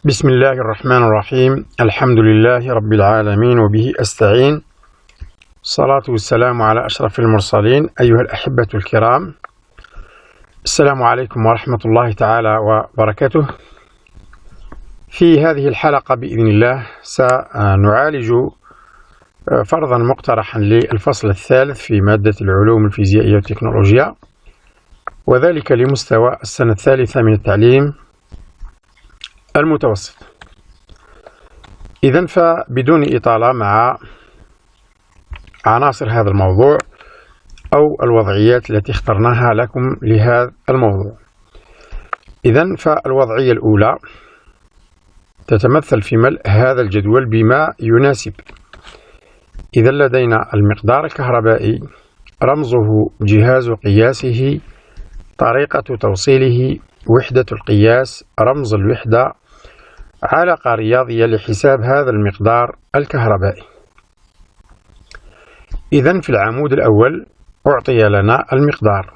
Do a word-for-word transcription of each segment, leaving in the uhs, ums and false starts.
بسم الله الرحمن الرحيم. الحمد لله رب العالمين وبه أستعين. الصلاة والسلام على أشرف المرسلين. أيها الأحبة الكرام، السلام عليكم ورحمة الله تعالى وبركاته. في هذه الحلقة بإذن الله سنعالج فرضا مقترحا للفصل الثالث في مادة العلوم الفيزيائية والتكنولوجيا، وذلك لمستوى السنة الثالثة من التعليم المتوسط. إذن فبدون إطالة مع عناصر هذا الموضوع أو الوضعيات التي اخترناها لكم لهذا الموضوع. إذن فالوضعية الأولى تتمثل في ملء هذا الجدول بما يناسب. إذا لدينا المقدار الكهربائي، رمزه جهاز قياسه، طريقة توصيله، وحدة القياس، رمز الوحدة، علاقة رياضية لحساب هذا المقدار الكهربائي. إذن في العمود الأول أعطي لنا المقدار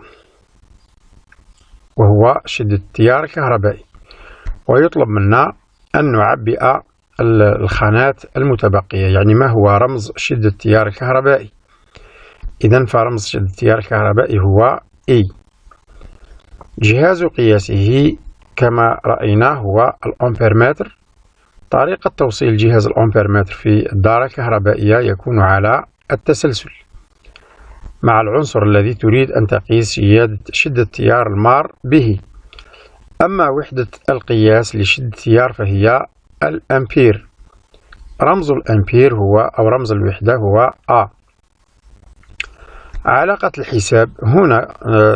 وهو شدة التيار الكهربائي، ويطلب منا أن نعبئ الخانات المتبقية، يعني ما هو رمز شدة التيار الكهربائي. إذن فرمز شدة التيار الكهربائي هو E. جهاز قياسه كما رأينا هو الأمبيرمتر. طريقة توصيل جهاز الأمبيرمتر في الدارة الكهربائية يكون على التسلسل مع العنصر الذي تريد أن تقيس شدة التيار المار به. أما وحدة القياس لشدة التيار فهي الأمبير. رمز الأمبير هو أو رمز الوحدة هو A. علاقة الحساب هنا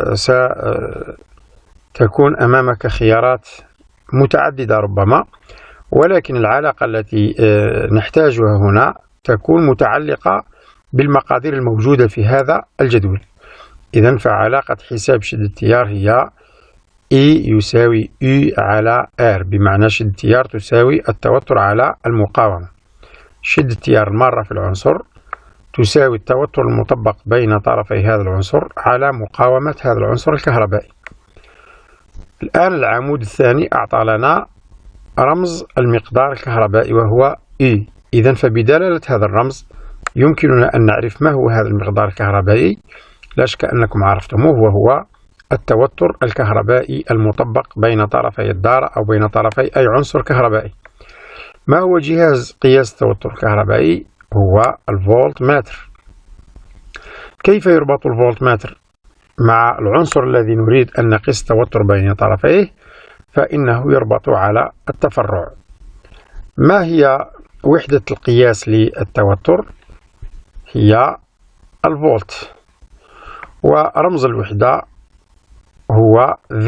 ستكون أمامك خيارات متعددة ربما، ولكن العلاقة التي نحتاجها هنا تكون متعلقة بالمقادير الموجودة في هذا الجدول. إذن فعلاقة حساب شدة التيار هي E يساوي U على R، بمعنى شدة التيار تساوي التوتر على المقاومة. شدة التيار المارة في العنصر تساوي التوتر المطبق بين طرفي هذا العنصر على مقاومة هذا العنصر الكهربائي. الآن العمود الثاني أعطى لنا رمز المقدار الكهربائي وهو E. إذن فبدلالة هذا الرمز يمكننا أن نعرف ما هو هذا المقدار الكهربائي. لا شك أنكم عرفتموه، وهو التوتر الكهربائي المطبق بين طرفي الدارة أو بين طرفي أي عنصر كهربائي. ما هو جهاز قياس التوتر الكهربائي؟ هو الفولت متر. كيف يربط الفولت متر مع العنصر الذي نريد أن نقيس التوتر بين طرفيه؟ فإنه يربط على التفرع. ما هي وحدة القياس للتوتر؟ هي الفولت، ورمز الوحدة هو V.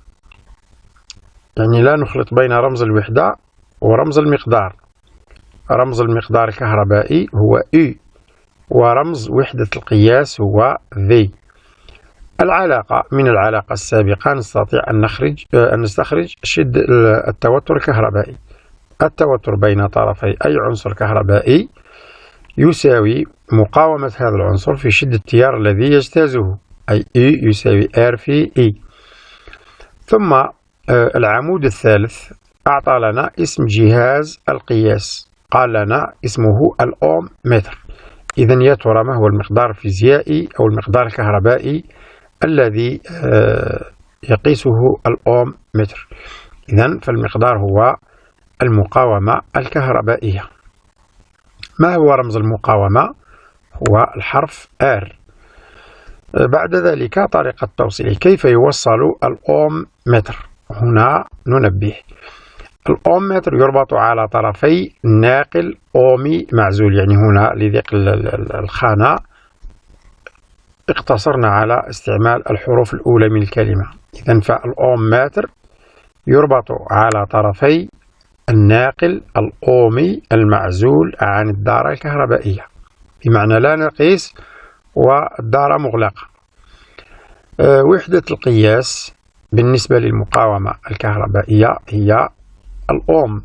يعني لا نخلط بين رمز الوحدة ورمز المقدار. رمز المقدار الكهربائي هو U، ورمز وحدة القياس هو V. العلاقة من العلاقة السابقة نستطيع أن نخرج أن نستخرج شدة التوتر الكهربائي. التوتر بين طرفي أي عنصر كهربائي يساوي مقاومة هذا العنصر في شدة التيار الذي يجتازه، أي E يساوي R في E. ثم العمود الثالث أعطى لنا اسم جهاز القياس، قال لنا اسمه الأوم متر. إذن يا ترى ما هو المقدار الفيزيائي أو المقدار الكهربائي الذي يقيسه الأوم متر؟ إذن فالمقدار هو المقاومة الكهربائية. ما هو رمز المقاومة؟ هو الحرف R. بعد ذلك طريقة توصيله. كيف يوصل الأوم متر؟ هنا ننبه. الأوم متر يربط على طرفي ناقل أومي معزول، يعني هنا لضيق الخانة اقتصرنا على استعمال الحروف الأولى من الكلمة. إذن فالأوم متر يربط على طرفي الناقل الأومي المعزول عن الدارة الكهربائية، بمعنى لا نقيس والدارة مغلقة. أه وحدة القياس بالنسبة للمقاومة الكهربائية هي الأوم.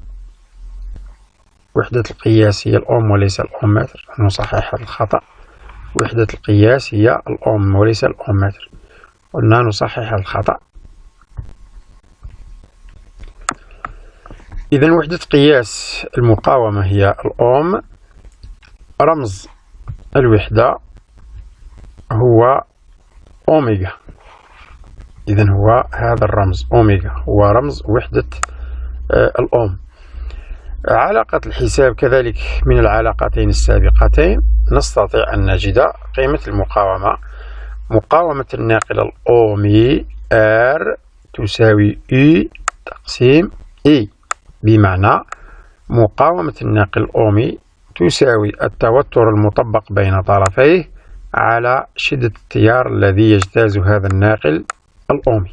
وحدة القياس هي الأوم وليس الأوم متر. نصحح هذا الخطأ. وحدة القياس هي الأوم وليس الأوم متر. قلنا نصحح الخطأ. إذا وحدة قياس المقاومة هي الأوم. رمز الوحدة هو أوميغا. إذا هو هذا الرمز أوميغا هو رمز وحدة الأوم. علاقة الحساب كذلك من العلاقتين السابقتين نستطيع أن نجد قيمة المقاومة. مقاومة الناقل الأومي R تساوي U تقسيم E، بمعنى مقاومة الناقل الأومي تساوي التوتر المطبق بين طرفيه على شدة التيار الذي يجتاز هذا الناقل الأومي.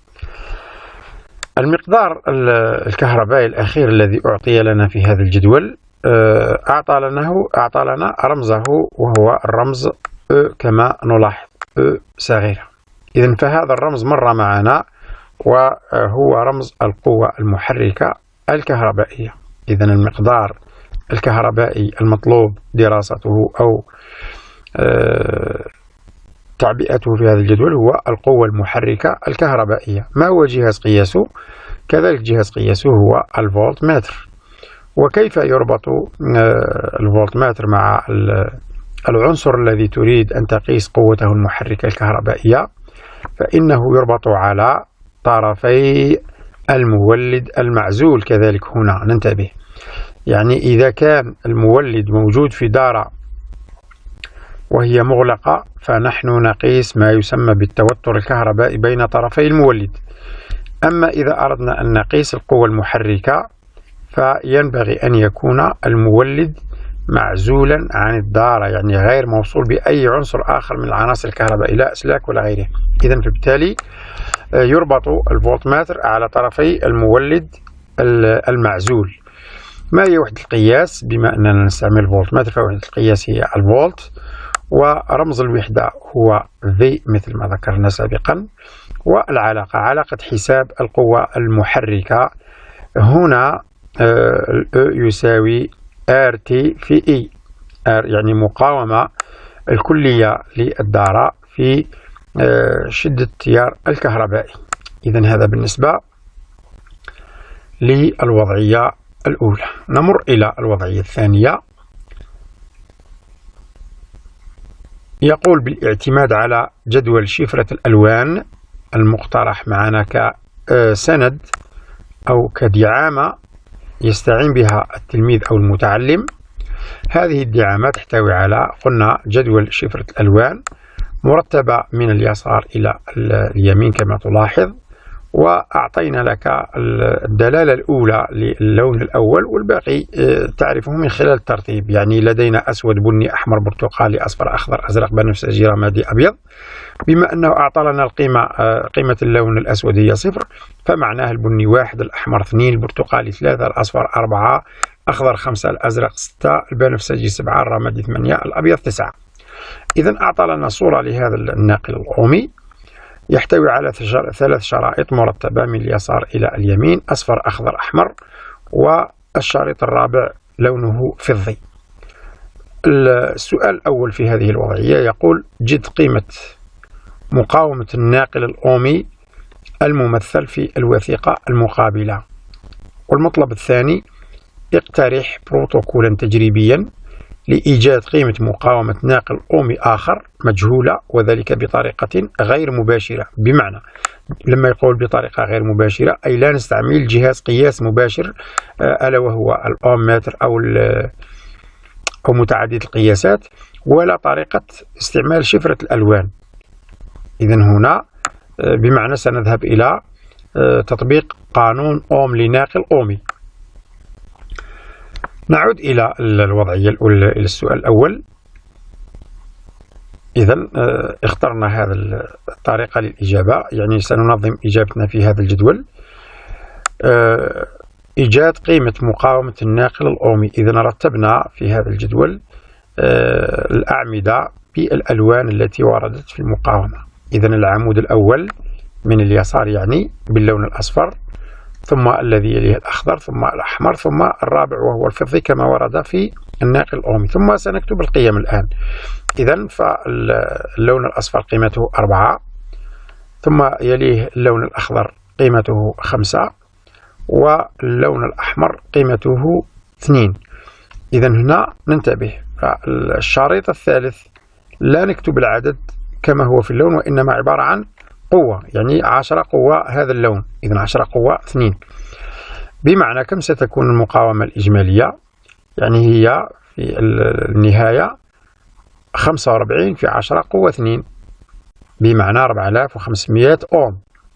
المقدار الكهربائي الأخير الذي أعطي لنا في هذا الجدول أعطى لنا أعطى لنا رمزه، وهو الرمز E كما نلاحظ E صغيرة. إذن فهذا الرمز مر معنا وهو رمز القوة المحركة الكهربائية. إذن المقدار الكهربائي المطلوب دراسته أو تعبئته في هذا الجدول هو القوة المحركة الكهربائية. ما هو جهاز قياسه؟ كذلك جهاز قياسه هو الفولت متر. وكيف يربط الفولت متر مع العنصر الذي تريد أن تقيس قوته المحركة الكهربائية؟ فإنه يربط على طرفي المولد المعزول. كذلك هنا ننتبه، يعني إذا كان المولد موجود في دارة وهي مغلقة فنحن نقيس ما يسمى بالتوتر الكهربائي بين طرفي المولد. أما إذا أردنا أن نقيس القوة المحركة فينبغي أن يكون المولد معزولا عن الدارة، يعني غير موصول بأي عنصر آخر من العناصر الكهربائية، لا أسلاك ولا غيره. إذن فبالتالي يربط الفولتمتر على طرفي المولد المعزول. ما هي وحدة القياس؟ بما أننا نستعمل الفولتمتر فوحدة القياس هي الفولت، ورمز الوحدة هو V مثل ما ذكرنا سابقا. والعلاقة علاقة حساب القوة المحركة هنا ال E يساوي R T في E، R يعني مقاومة الكلية للدارة في شدة التيار الكهربائي. إذن هذا بالنسبة للوضعية الأولى. نمر إلى الوضعية الثانية. يقول بالاعتماد على جدول شفرة الألوان المقترح معنا كسند أو كدعامة يستعين بها التلميذ أو المتعلم. هذه الدعامة تحتوي على قلنا جدول شفرة الألوان مرتبة من اليسار إلى اليمين كما تلاحظ، وأعطينا لك الدلالة الأولى للون الأول والباقي تعرفه من خلال الترتيب. يعني لدينا أسود بني أحمر برتقالي أصفر أخضر أزرق بنفسجي رمادي أبيض. بما أنه أعطى لنا القيمة قيمة اللون الأسود هي صفر، فمعناه البني واحد، الأحمر اثنين، البرتقالي ثلاثة، الأصفر أربعة، أخضر خمسة، الأزرق ستة، البنفسجي سبعة، الرمادي ثمانية، الأبيض تسعة. إذن أعطى لنا صورة لهذا الناقل الأومي يحتوي على ثلاث شرائط مرتبة من اليسار إلى اليمين، أصفر أخضر أحمر، والشريط الرابع لونه فضي. السؤال الأول في هذه الوضعية يقول جد قيمة مقاومة الناقل الأومي الممثل في الوثيقة المقابلة. والمطلب الثاني اقترح بروتوكولا تجريبيا لإيجاد قيمة مقاومة ناقل أومي آخر مجهولة، وذلك بطريقة غير مباشرة. بمعنى لما يقول بطريقة غير مباشرة أي لا نستعمل جهاز قياس مباشر ألا وهو الأوم متر أو أو متعدد القياسات، ولا طريقة استعمال شفرة الألوان. إذن هنا بمعنى سنذهب إلى تطبيق قانون أوم لناقل أومي. نعود إلى الوضعية الأولى، إلى السؤال الأول. إذن اخترنا هذه الطريقة للإجابة، يعني سننظم إجابتنا في هذا الجدول. إيجاد قيمة مقاومة الناقل الأومي. إذن رتبنا في هذا الجدول الأعمدة بالألوان التي وردت في المقاومة. إذن العمود الأول من اليسار يعني باللون الأصفر، ثم الذي يليه الأخضر، ثم الأحمر، ثم الرابع وهو الفضي كما ورد في الناقل الأومي. ثم سنكتب القيم الآن. إذن فاللون الأصفر قيمته أربعة، ثم يليه اللون الأخضر قيمته خمسة، واللون الأحمر قيمته اثنين. إذا هنا ننتبه، الشريط الثالث لا نكتب العدد كما هو في اللون، وإنما عبارة عن قوة، يعني عشرة قوة هذا اللون. إذا عشرة قوة اثنين، بمعنى كم ستكون المقاومة الإجمالية؟ يعني هي في النهاية خمسة وأربعين في عشرة قوة اثنين، بمعنى أربعة آلاف وخمسمائة أوم.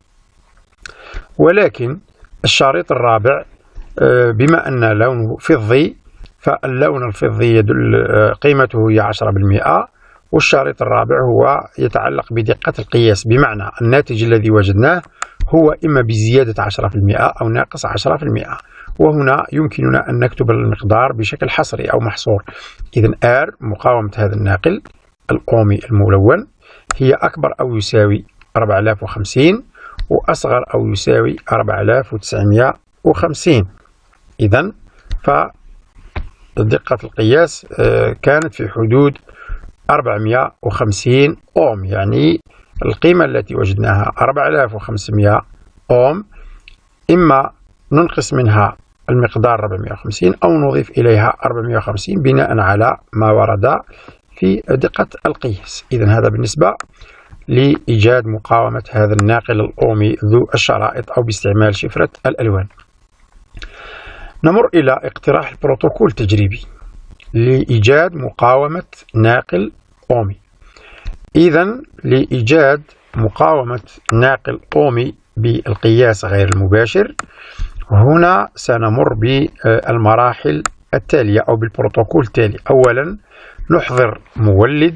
ولكن الشريط الرابع بما أن لونه فضي، فاللون الفضي يدل قيمته هي عشرة بالمئة، والشريط الرابع هو يتعلق بدقة القياس، بمعنى الناتج الذي وجدناه هو إما بزيادة عشرة بالمئة أو ناقص عشرة بالمئة، وهنا يمكننا أن نكتب المقدار بشكل حصري أو محصور. إذن R مقاومة هذا الناقل الأومي الملون هي أكبر أو يساوي أربعة آلاف وخمسين، وأصغر أو يساوي أربعة آلاف وتسعمائة وخمسين. إذن فدقة القياس كانت في حدود أربعمائة وخمسين أوم، يعني القيمة التي وجدناها أربعة آلاف وخمسمائة أوم، إما ننقص منها المقدار أربعمائة وخمسين أو نضيف إليها أربعمائة وخمسين بناء على ما ورد في دقة القياس. إذن هذا بالنسبة لإيجاد مقاومة هذا الناقل الأومي ذو الشرائط أو باستعمال شفرة الألوان. نمر إلى اقتراح البروتوكول التجريبي لإيجاد مقاومة ناقل أومي. إذن لإيجاد مقاومة ناقل أومي بالقياس غير المباشر، هنا سنمر بالمراحل التالية أو بالبروتوكول التالي. أولا نحضر مولد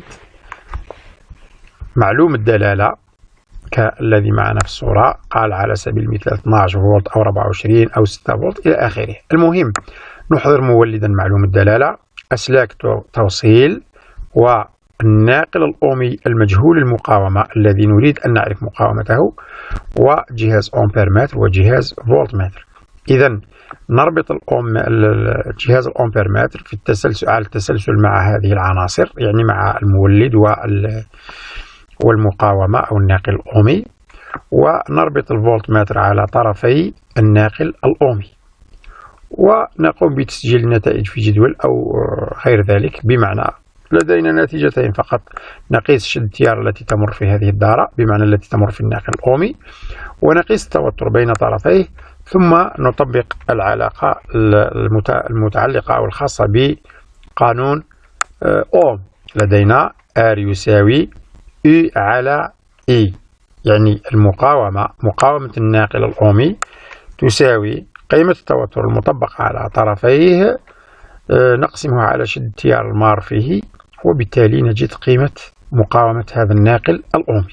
معلوم الدلالة كالذي معنا في الصورة، قال على سبيل المثال اثني عشر فولت أو أربعة وعشرين أو ستة فولت إلى آخره. المهم نحضر مولدا معلوم الدلالة، أسلاك توصيل، والناقل الأومي المجهول المقاومة الذي نريد أن نعرف مقاومته، وجهاز أمبيرمتر وجهاز فولتمتر. إذا نربط الأوم جهاز الأمبيرمتر في التسلسل على التسلسل مع هذه العناصر، يعني مع المولد والمقاومة أو الناقل الأومي، ونربط الفولتمتر على طرفي الناقل الأومي، ونقوم بتسجيل النتائج في جدول أو غير ذلك. بمعنى لدينا نتيجتين فقط، نقيس شدة التيار التي تمر في هذه الدارة بمعنى التي تمر في الناقل الأومي، ونقيس التوتر بين طرفيه، ثم نطبق العلاقة المتعلقة أو الخاصة بقانون أوم. لدينا R يساوي U على E، يعني المقاومة مقاومة الناقل الأومي تساوي قيمة التوتر المطبق على طرفيه نقسمها على شدة التيار المار فيه، وبالتالي نجد قيمة مقاومة هذا الناقل الأومي.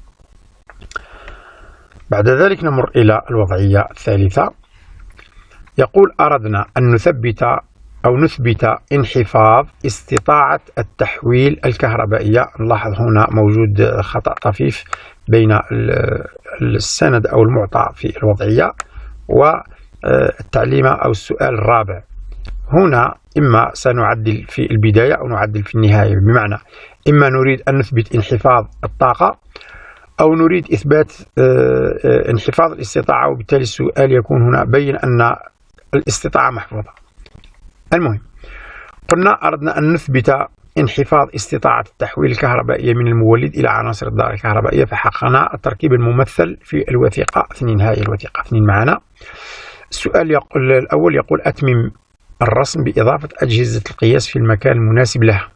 بعد ذلك نمر إلى الوضعية الثالثة. يقول أردنا أن نثبت أو نثبت انحفاظ استطاعة التحويل الكهربائية. نلاحظ هنا موجود خطأ طفيف بين السند أو المعطى في الوضعية والتعليمة أو السؤال الرابع. هنا إما سنعدل في البداية أو نعدل في النهاية، بمعنى إما نريد أن نثبت انحفاظ الطاقة أو نريد إثبات انحفاظ الاستطاعة، وبالتالي السؤال يكون هنا بين أن الاستطاعة محفوظة. المهم قلنا أردنا أن نثبت انحفاظ استطاعة التحويل الكهربائية من المولد إلى عناصر الدارة الكهربائية، فحققنا التركيب الممثل في الوثيقة اثنين. هذه الوثيقة اثنين معنا. السؤال يقول الأول يقول أتمم الرسم بإضافة أجهزة القياس في المكان المناسب لها.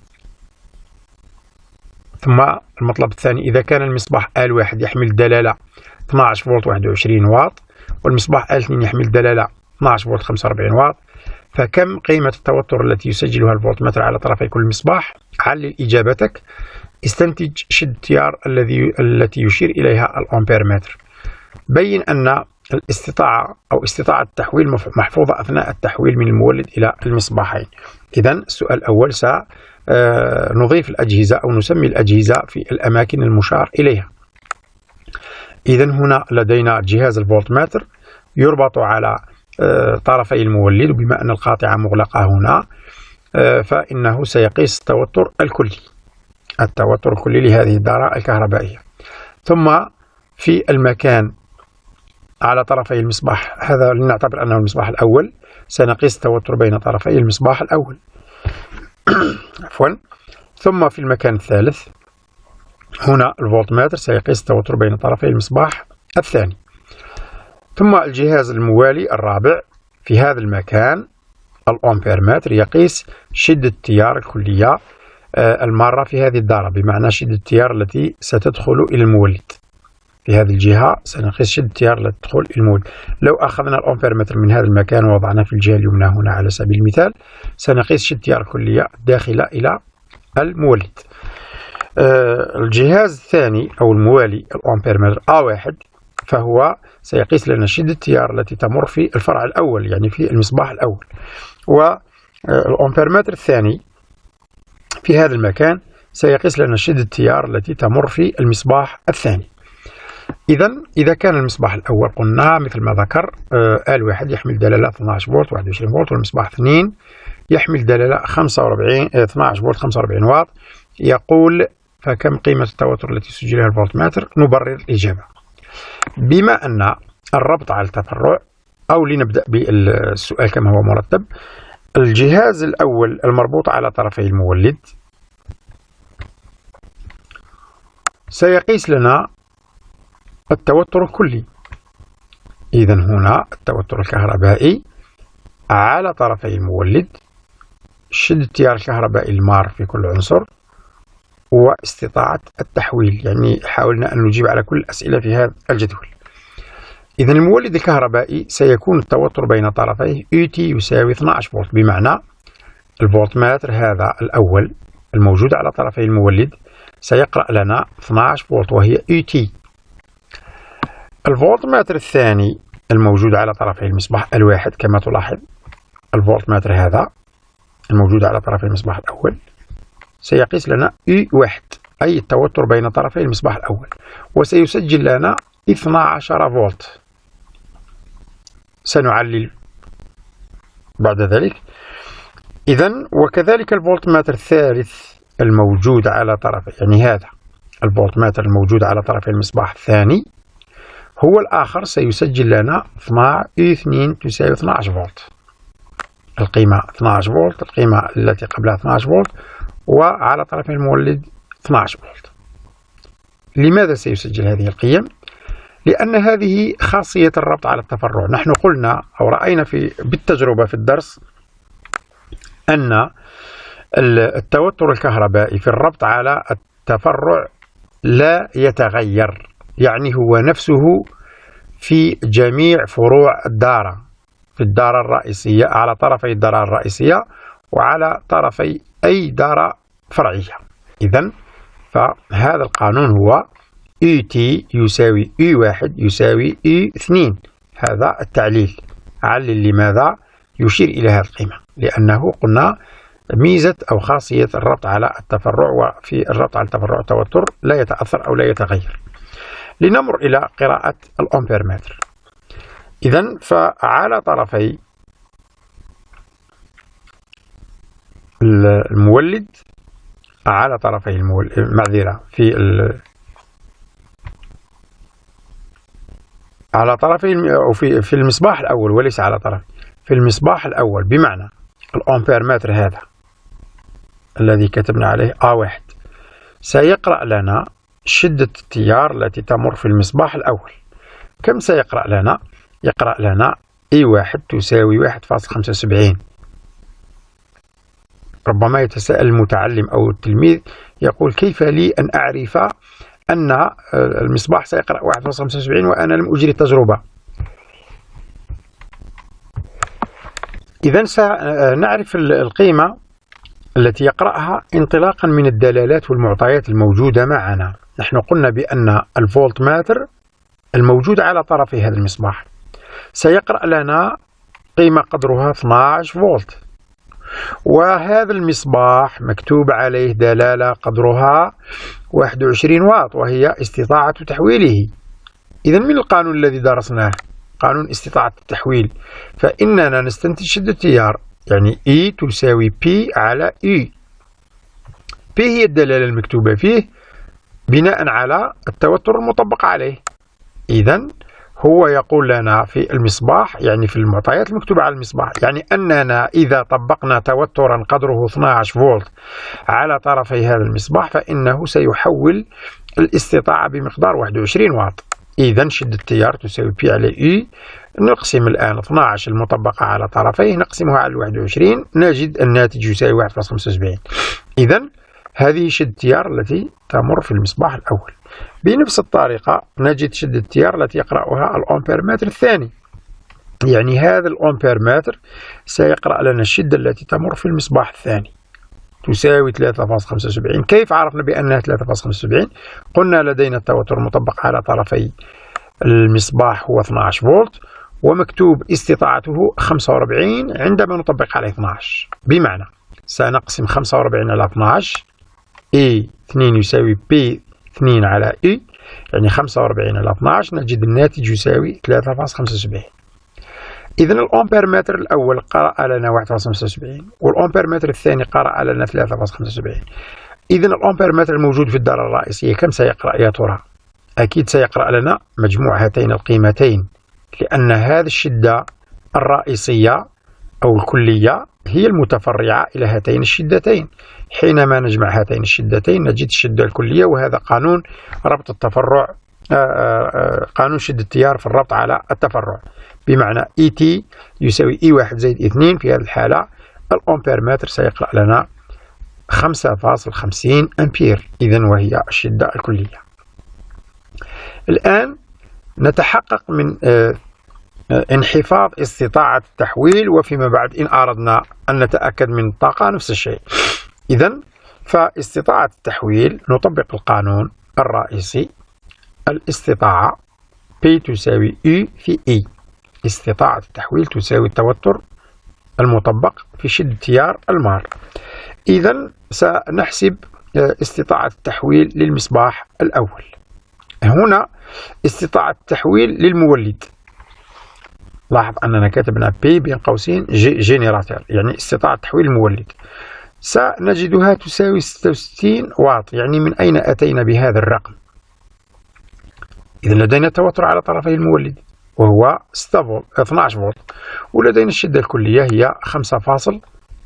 ثم المطلب الثاني، إذا كان المصباح آل واحد يحمل دلالة اثني عشر فولت واحد وعشرين واط، والمصباح آل اثنين يحمل دلالة اثني عشر فولت خمسة وأربعين واط، فكم قيمة التوتر التي يسجلها الفولتمتر على طرفي كل مصباح؟ علل إجابتك. استنتج شدة التيار الذي التي يشير إليها الأمبيرمتر. بين أن الاستطاعة أو استطاعة التحويل محفوظة أثناء التحويل من المولد إلى المصباحين. إذا السؤال الأول سنضيف الأجهزة أو نسمي الأجهزة في الأماكن المشار إليها. إذا هنا لدينا جهاز الفولتمتر يربط على طرفي المولد، وبما أن القاطعة مغلقة هنا فإنه سيقيس التوتر الكلي التوتر الكلي لهذه الدارة الكهربائية. ثم في المكان على طرفي المصباح، هذا لنعتبر أنه المصباح الأول، سنقيس التوتر بين طرفي المصباح الأول. عفوا. ثم في المكان الثالث هنا الفولتمتر سيقيس التوتر بين طرفي المصباح الثاني. ثم الجهاز الموالي الرابع في هذا المكان الأمبيرمتر يقيس شدة التيار الكلية المارة في هذه الدارة، بمعنى شدة التيار التي ستدخل إلى المولد. في هذه الجهة سنقيس شدة التيار التي تدخل إلى المولد. لو أخذنا الأمبيرمتر من هذا المكان ووضعناه في الجهة اليمنى هنا على سبيل المثال، سنقيس شدة التيار الكلية الداخلة إلى المولد. الجهاز الثاني أو الموالي الأمبيرمتر آ واحد فهو سيقيس لنا شدة التيار التي تمر في الفرع الأول، يعني في المصباح الأول. والأمبيرمتر الثاني في هذا المكان سيقيس لنا شدة التيار التي تمر في المصباح الثاني. إذا إذا كان المصباح الأول قلنا مثل ما ذكر آل واحد يحمل دلالة اثني عشر فولت واحد وعشرين فولت، والمصباح اثنين يحمل دلالة خمسة وأربعين اثني عشر فولت خمسة وأربعين واط. يقول فكم قيمة التوتر التي سجلها الفولتمتر؟ نبرر الإجابة. بما أن الربط على التفرع، أو لنبدأ بالسؤال كما هو مرتب، الجهاز الأول المربوط على طرفي المولد سيقيس لنا التوتر الكلي. إذا هنا التوتر الكهربائي على طرفي المولد، شدة التيار الكهربائي المار في كل عنصر، واستطاعة التحويل. يعني حاولنا أن نجيب على كل الأسئلة في هذا الجدول. إذا المولد الكهربائي سيكون التوتر بين طرفيه يو تي يساوي اثني عشر فولت، بمعنى الفولتمتر هذا الأول الموجود على طرفي المولد سيقرأ لنا اثني عشر فولت وهي يو تي. الفولتمتر الثاني الموجود على طرفي المصباح الواحد كما تلاحظ، الفولتمتر هذا الموجود على طرفي المصباح الأول سيقيس لنا يو واحد، أي التوتر بين طرفي المصباح الأول، وسيسجل لنا اثني عشر فولت. سنعلل بعد ذلك. إذا وكذلك الفولتمتر الثالث الموجود على طرفي، يعني هذا الفولتمتر الموجود على طرفي المصباح الثاني هو الآخر سيسجل لنا اثنين تساوي اثني عشر فولت، القيمة اثني عشر فولت، القيمة التي قبلها اثني عشر فولت، وعلى طرف المولد اثني عشر فولت. لماذا سيسجل هذه القيم؟ لأن هذه خاصية الربط على التفرع. نحن قلنا أو رأينا في بالتجربة في الدرس أن التوتر الكهربائي في الربط على التفرع لا يتغير، يعني هو نفسه في جميع فروع الدارة، في الدارة الرئيسية، على طرفي الدارة الرئيسية وعلى طرفي أي دارة فرعية. إذن فهذا القانون هو يو تي يساوي يو واحد يساوي يو اثنين. هذا التعليل. علل لماذا يشير إلى هذه القيمة؟ لأنه قلنا ميزة أو خاصية الربط على التفرع، وفي الربط على التفرع التوتر لا يتأثر أو لا يتغير. لنمر إلى قراءة الأمبيرمتر. إذن فعلى طرفي المولد، على طرفي المولد معذرة في ال... على طرفي أو في في المصباح الأول وليس على طرف، في المصباح الأول، بمعنى الأمبيرمتر هذا الذي كتبنا عليه آ واحد سيقرأ لنا شدة التيار التي تمر في المصباح الأول. كم سيقرأ لنا؟ يقرأ لنا إي واحد تساوي واحد فاصلة خمسة وسبعين. ربما يتساءل المتعلم أو التلميذ يقول كيف لي أن أعرف أن المصباح سيقرأ واحد فاصلة خمسة وسبعين وأنا لم أجري التجربة؟ إذن سنعرف القيمة التي يقرأها انطلاقا من الدلالات والمعطيات الموجودة معنا. نحن قلنا بأن الفولتمتر الموجود على طرفي هذا المصباح سيقرأ لنا قيمة قدرها اثني عشر فولت، وهذا المصباح مكتوب عليه دلالة قدرها واحد وعشرين واط وهي استطاعة تحويله. إذن من القانون الذي درسناه قانون استطاعة التحويل، فإننا نستنتج شدة التيار يعني E تساوي P على E. P هي الدلالة المكتوبة فيه بناء على التوتر المطبق عليه. إذن هو يقول لنا في المصباح، يعني في المعطيات المكتوبة على المصباح، يعني أننا إذا طبقنا توترا قدره اثني عشر فولت على طرفي هذا المصباح فإنه سيحول الاستطاعة بمقدار واحد وعشرين واط. إذا شدة التيار تساوي بي على إي، نقسم الآن اثني عشر المطبقة على طرفيه نقسمها على واحد وعشرين، نجد الناتج يساوي واحد فاصلة خمسة وسبعين. إذا هذه شدة التيار التي تمر في المصباح الأول. بنفس الطريقة نجد شدة التيار التي يقرأها الأمبيرمتر الثاني، يعني هذا الأمبيرمتر سيقرأ لنا الشدة التي تمر في المصباح الثاني تساوي ثلاثة فاصلة خمسة وسبعين. كيف عرفنا بأنها ثلاثة فاصلة خمسة وسبعين؟ قلنا لدينا التوتر المطبق على طرفي المصباح هو اثني عشر فولت، ومكتوب استطاعته خمسة وأربعين عندما نطبق على اثني عشر، بمعنى سنقسم خمسة وأربعين على اثني عشر، اي اثنين يساوي بي اثنين على اي، يعني خمسة وأربعين على اثني عشر، نجد الناتج يساوي ثلاثة فاصلة خمسة وسبعين. إذا الأمبيرمتر الأول قرأ لنا واحد فاصلة خمسة وسبعين، والأمبيرمتر الثاني قرأ لنا ثلاثة فاصلة خمسة وسبعين. إذا الأمبيرمتر الموجود في الدارة الرئيسية كم سيقرأ يا ترى؟ أكيد سيقرأ لنا مجموع هاتين القيمتين، لأن هذه الشدة الرئيسية أو الكلية هي المتفرعة إلى هاتين الشدتين. حينما نجمع هاتين الشدتين نجد الشدة الكلية، وهذا قانون ربط التفرع، قانون شدة التيار في الربط على التفرع، بمعنى إي تي يساوي إي واحد زائد اثنين. في هذه الحالة الأمبيرمتر سيقرأ لنا خمسة فاصلة خمسين أمبير، إذن وهي الشدة الكلية. الآن نتحقق من انخفاض استطاعة التحويل، وفيما بعد إن أردنا أن نتأكد من الطاقة نفس الشيء. إذن فاستطاعة التحويل نطبق القانون الرئيسي، الاستطاعة P تساوي U في E. استطاعة التحويل تساوي التوتر المطبق في شدة التيار المار. إذن سنحسب استطاعة التحويل للمصباح الأول. هنا استطاعة التحويل للمولد، لاحظ أننا كتبنا P بين قوسين جينيراتور، يعني استطاعة تحويل المولد، سنجدها تساوي ستة وستين واط. يعني من أين أتينا بهذا الرقم؟ إذا لدينا التوتر على طرفي المولد وهو ستة فولت اثني عشر فولت، ولدينا الشدة الكلية هي خمسة فاصلة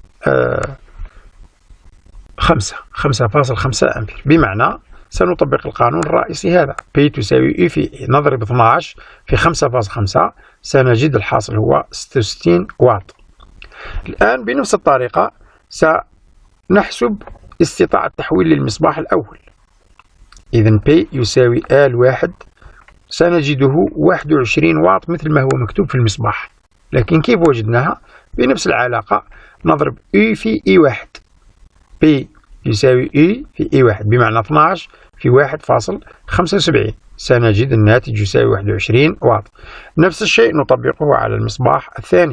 خمسة خمسة فاصلة خمسة أمبير، بمعنى سنطبق القانون الرئيسي هذا P تساوي E في E، نضرب اثني عشر في خمسة فاصلة خمسة سنجد الحاصل هو ستة وستين واط. الآن بنفس الطريقة سنحسب استطاعة التحويل للمصباح الأول. إذن P يساوي آل واحد، سنجده واحد وعشرين واط مثل ما هو مكتوب في المصباح، لكن كيف وجدناها؟ بنفس العلاقة نضرب E في إي واحد، P يساوي E في إي واحد، بمعنى اثني عشر في واحد فاصلة خمسة وسبعين، سنجد الناتج يساوي واحد وعشرين واط. نفس الشيء نطبقه على المصباح الثاني،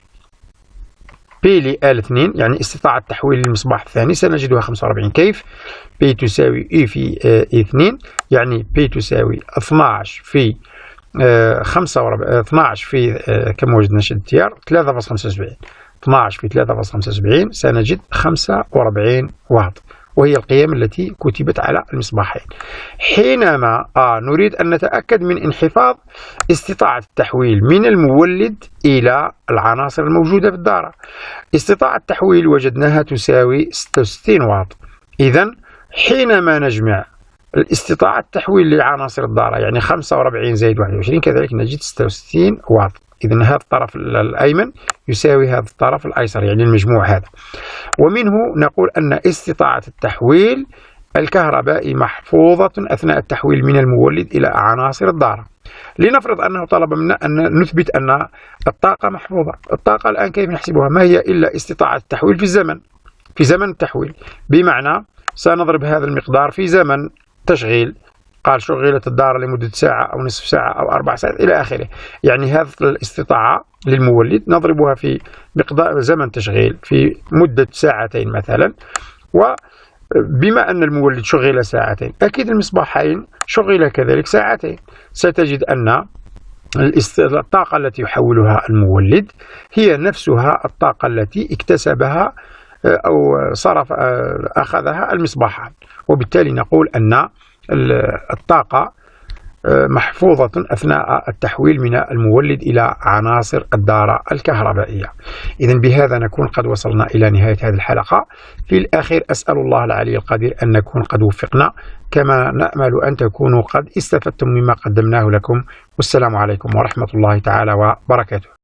P لآل اثنين يعني استطاعة التحويل للمصباح الثاني سنجدها خمسة وأربعين. كيف؟ P تساوي E في إي اثنين، يعني P تساوي اثني عشر في خمسة وأربعين، اثني عشر في كم وجدنا شدة التيار ثلاثة فاصلة خمسة وسبعين، اثني عشر في ثلاثة فاصلة خمسة وسبعين سنجد خمسة وأربعين واط، وهي القيم التي كتبت على المصباحين. حينما آه نريد أن نتأكد من انخفاض استطاعة التحويل من المولد إلى العناصر الموجودة في الدارة، استطاعة التحويل وجدناها تساوي ستة وستين واط. إذن حينما نجمع الاستطاعة التحويل لعناصر الدارة، يعني خمسة وأربعين زائد واحد وعشرين، كذلك نجد ستة وستين واط. إذن هذا الطرف الأيمن يساوي هذا الطرف الأيسر، يعني المجموع هذا. ومنه نقول أن استطاعة التحويل الكهربائي محفوظة أثناء التحويل من المولد إلى عناصر الدارة. لنفرض أنه طلب منا أن نثبت أن الطاقة محفوظة. الطاقة الآن كيف نحسبها؟ ما هي إلا استطاعة التحويل في الزمن، في زمن التحويل، بمعنى سنضرب هذا المقدار في زمن تشغيل، قال شغلت الدارة لمدة ساعة أو نصف ساعة أو أربع ساعات إلى آخره. يعني هذه الاستطاعة للمولد نضربها في مقدار زمن تشغيل في مدة ساعتين مثلا، وبما أن المولد شغل ساعتين أكيد المصباحين شغل كذلك ساعتين، ستجد أن الطاقة التي يحولها المولد هي نفسها الطاقة التي اكتسبها أو صرف أخذها المصباحان، وبالتالي نقول أن الطاقة محفوظة أثناء التحويل من المولد إلى عناصر الدارة الكهربائية. إذن بهذا نكون قد وصلنا إلى نهاية هذه الحلقة. في الأخير أسأل الله العلي القدير أن نكون قد وفقنا، كما نأمل أن تكونوا قد استفدتم مما قدمناه لكم. والسلام عليكم ورحمة الله تعالى وبركاته.